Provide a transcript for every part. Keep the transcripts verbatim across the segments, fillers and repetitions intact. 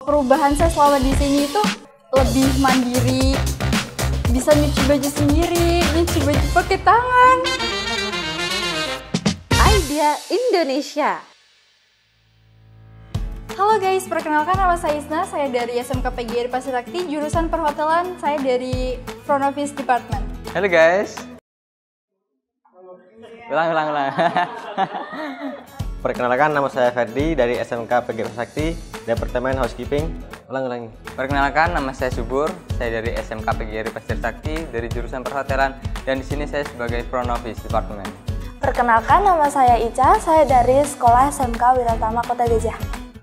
Perubahan saya selama di sini itu lebih mandiri, bisa nyuci baju sendiri, nyuci baju pakai tangan. Idea Indonesia. Halo guys, perkenalkan nama saya Isna, saya dari S M K P G R I Pasir Sakti, jurusan perhotelan, saya dari Front Office Department. Halo guys. Ulang, ulang, ulang. Perkenalkan, nama saya Ferdi dari S M K P G R I Pasir Sakti, Departemen Housekeeping. Ulang, ulang. Perkenalkan, nama saya Subur, saya dari S M K P G R I Pasir Sakti, dari jurusan perhotelan, dan di sini saya sebagai Front Office Department. Perkenalkan, nama saya Ica, saya dari Sekolah S M K Wiratama Kota Gajah.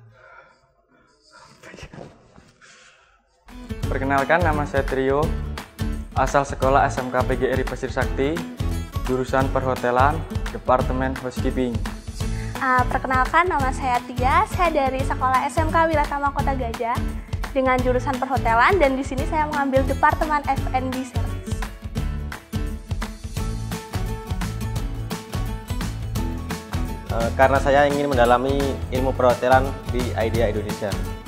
Perkenalkan, nama saya Trio, asal sekolah S M K P G R I Pasir Sakti, jurusan perhotelan, Departemen Housekeeping. Uh, perkenalkan, nama saya Tia, saya dari Sekolah S M K Wiratama Kota Gajah dengan jurusan perhotelan, dan di sini saya mengambil Departemen F and B Service. Uh, karena saya ingin mendalami ilmu perhotelan di Idea Indonesia.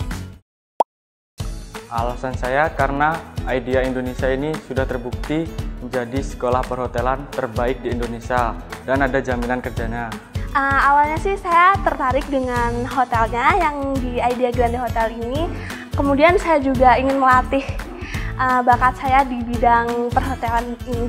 Alasan saya karena Idea Indonesia ini sudah terbukti menjadi sekolah perhotelan terbaik di Indonesia dan ada jaminan kerjanya. Uh, awalnya sih saya tertarik dengan hotelnya yang di Idea Grande Hotel ini. Kemudian saya juga ingin melatih uh, bakat saya di bidang perhotelan ini.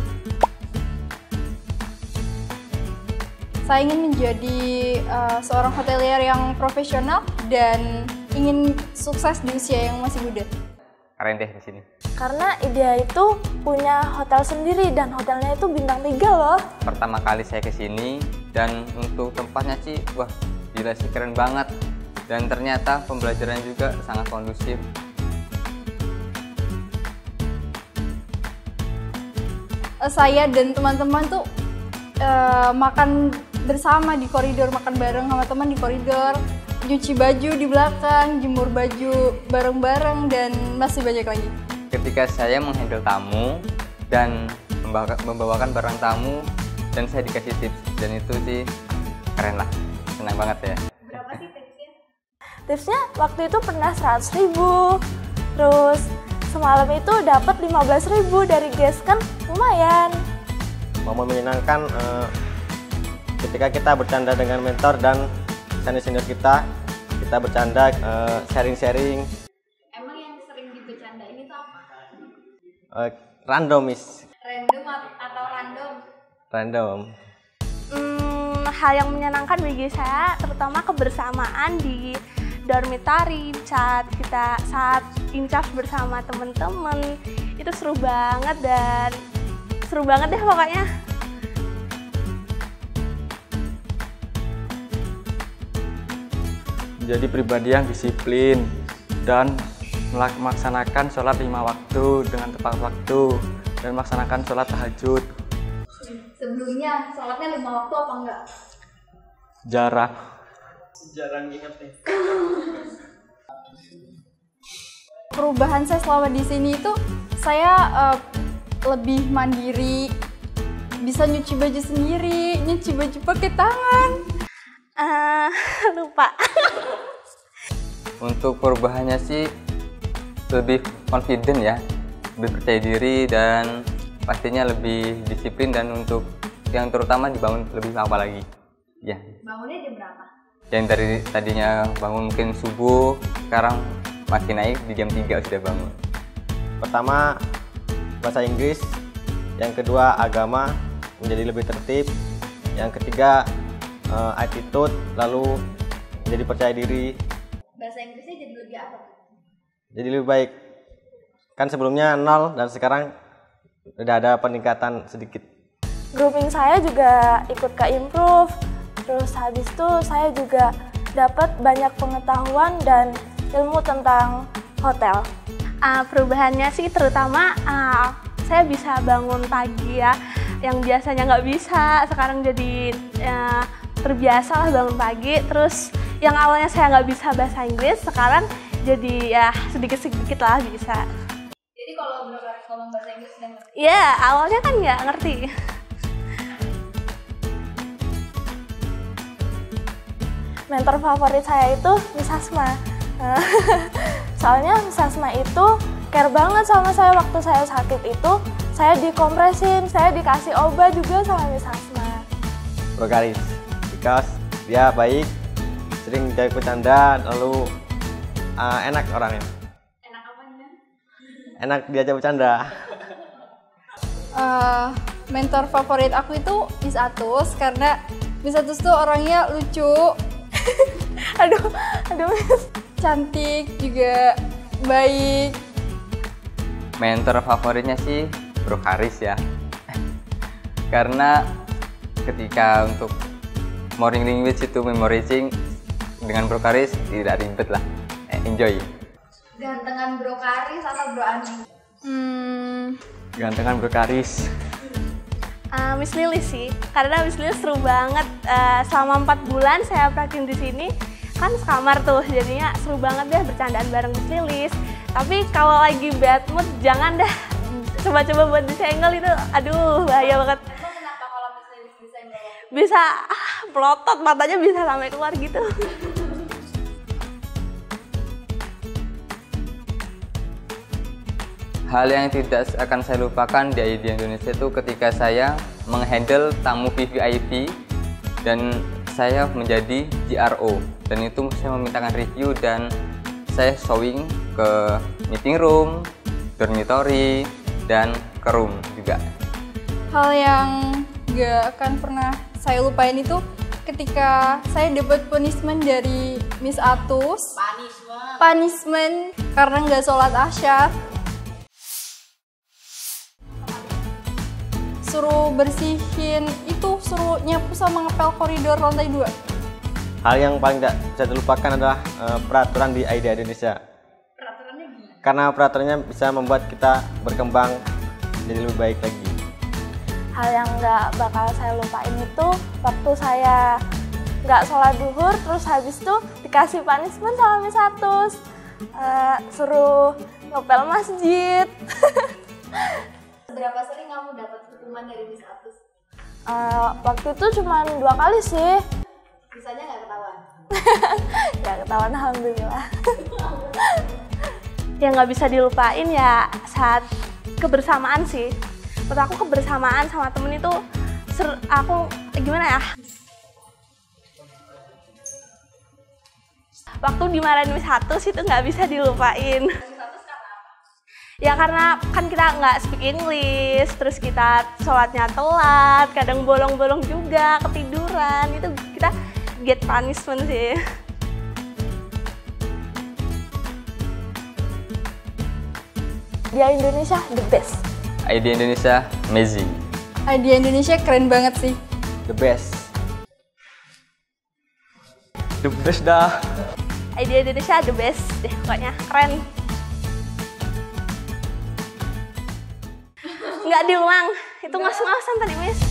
Saya ingin menjadi uh, seorang hotelier yang profesional dan ingin sukses di usia yang masih muda. Keren deh di sini. Karena Idea itu punya hotel sendiri dan hotelnya itu bintang tiga loh. Pertama kali saya ke sini dan untuk tempatnya sih, wah gila sih, keren banget. Dan ternyata pembelajarannya juga sangat kondusif. Saya dan teman-teman tuh uh, makan bersama di koridor, makan bareng sama teman di koridor, cuci baju di belakang, jemur baju bareng-bareng, dan masih banyak lagi. Ketika saya menghandle tamu dan membawakan barang tamu dan saya dikasih tips, dan itu sih keren lah, senang banget ya. Berapa sih tipsnya? Tipsnya waktu itu pernah seratus ribu, terus semalam itu dapat lima belas ribu dari guest, kan lumayan. Momen menyenangkan uh, ketika kita bercanda dengan mentor dan senior-senior kita, kita bercanda, sharing-sharing. Uh, Emang yang sering dibercandain itu apa? Uh, randomis. Random atau random? Random. Hmm, hal yang menyenangkan bagi saya terutama kebersamaan di dormitory saat kita saat in-charge bersama teman-teman, itu seru banget dan seru banget deh pokoknya. Menjadi pribadi yang disiplin dan melaksanakan sholat lima waktu dengan tepat waktu dan melaksanakan sholat tahajud. Sebelumnya sholatnya lima waktu apa enggak? Jarang. Jarang inget nih. Perubahan saya selama di sini itu saya uh, lebih mandiri, bisa nyuci baju sendiri, nyuci baju pakai tangan. Uh, lupa. Untuk perubahannya sih lebih confident ya, lebih percaya diri, dan pastinya lebih disiplin, dan untuk yang terutama dibangun lebih apa lagi ya. Bangunnya jam berapa? Yang dari tadinya bangun mungkin subuh, sekarang masih naik di jam tiga sudah bangun. Pertama, bahasa Inggris. Yang kedua, agama, menjadi lebih tertib. Yang ketiga, uh, attitude, lalu menjadi percaya diri. Bahasa Inggrisnya jadi lebih apa? Jadi lebih baik. Kan sebelumnya nol dan sekarang udah ada peningkatan sedikit. Grouping saya juga ikut ke improve. Terus habis itu saya juga dapat banyak pengetahuan dan ilmu tentang hotel. Uh, perubahannya sih terutama uh, saya bisa bangun pagi ya, yang biasanya nggak bisa, sekarang jadi uh, terbiasa lah bangun pagi. Terus yang awalnya saya nggak bisa bahasa Inggris, sekarang jadi ya sedikit-sedikit lah bisa. Jadi kalau ngomong bahasa Inggris sudah ngerti? Iya, awalnya kan nggak ngerti. Mentor favorit saya itu Miss Asma. Soalnya Miss Asma itu care banget sama saya waktu saya sakit itu. Saya dikompresin, saya dikasih obat juga sama Miss Asma. Bro Karis, because dia baik, sering diajak bercanda, lalu uh, enak orangnya. Enak apanya? Enak diajak bercanda. Uh, mentor favorit aku itu Miss Atus, karena Miss Atus tuh orangnya lucu, aduh, aduh Miss. Cantik juga, baik. Mentor favoritnya sih Bro Karis ya. Karena ketika untuk morning language itu memorizing dengan Bro Karis tidak ribet lah, eh, enjoy. Gantengan Bro Karis atau Bro Ani? Hmm, Gantengan Bro Karis. uh, Miss Lilis sih, karena Miss Lilis seru banget. Uh, selama empat bulan saya praktik di sini, kan sekamar tuh, jadinya seru banget deh bercandaan bareng Miss Lilis. Tapi kalau lagi bad mood, jangan dah coba-coba buat disenggol itu, aduh bahaya banget. Emang kenapa kalau Miss Lilis disenggol? Bisa ah, pelotot, matanya bisa sampai keluar gitu. Hal yang tidak akan saya lupakan di I D Indonesia itu ketika saya menghandle tamu V V I P dan saya menjadi G R O, dan itu saya memintakan review dan saya showing ke meeting room, dormitory, dan ke room juga. Hal yang gak akan pernah saya lupain itu ketika saya dapat punishment dari Miss Atus. Punishment. Punishment karena nggak sholat asyar. Suruh bersihin itu, suruh nyapu sama ngepel koridor lantai dua. Hal yang paling tidak bisa dilupakan adalah uh, peraturan di I D A Indonesia. Peraturannya gimana? Karena peraturannya bisa membuat kita berkembang jadi lebih baik lagi. Hal yang nggak bakal saya lupain itu waktu saya nggak sholat duhur, terus habis itu dikasih punishment sama Miss Atus, uh, suruh ngepel masjid. Berapa sering kamu dapat hukuman dari Miss Atus? Uh, waktu itu cuma dua kali sih. Misalnya nggak ketahuan? Nggak ketahuan, alhamdulillah. Yang nggak bisa dilupain ya saat kebersamaan sih. Menurut aku kebersamaan sama temen itu ser aku gimana ya? Waktu dimarahin Miss Atus itu nggak bisa dilupain. Ya karena kan kita nggak speak English, terus kita sholatnya telat, kadang bolong-bolong juga, ketiduran, itu kita get punishment sih. Dia Indonesia the best. I D Indonesia amazing. I D Indonesia keren banget sih. The best. The best dah. I D Indonesia the best deh, pokoknya keren. Nggak diulang, itu ngos-ngosan tadi Miss.